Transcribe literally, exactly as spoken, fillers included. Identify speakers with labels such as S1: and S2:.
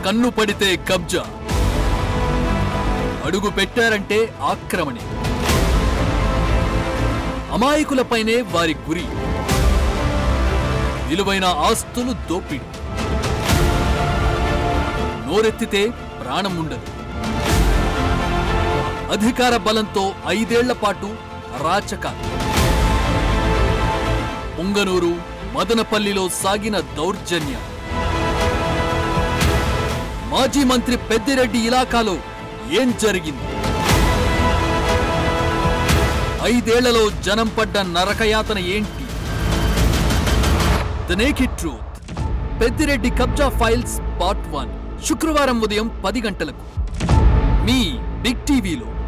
S1: కన్ను పడితే కబ్జా, అడుగు పెట్టారంటే ఆక్రమణే. అమాయకులపైనే వారి గురి. విలువైన ఆస్తులు దోపిడి. నోరెత్తితే ప్రాణం ఉండదు. అధికార బలంతో ఐదేళ్ల పాటు అరాచకాలు. పొంగనూరు, మదనపల్లిలో సాగిన దౌర్జన్యం. మాజీ మంత్రి పెద్దిరెడ్డి ఇలాకాలో ఏం జరిగింది? ఐదేళ్లలో జనం పడ్డ నరకయాతన ఏంటి? ద నేకెడ్ ట్రూత్, పెద్దిరెడ్డి కబ్జా ఫైల్స్ పార్ట్ వన్, శుక్రవారం ఉదయం పది గంటలకు మీ బిగ్ టీవీలో.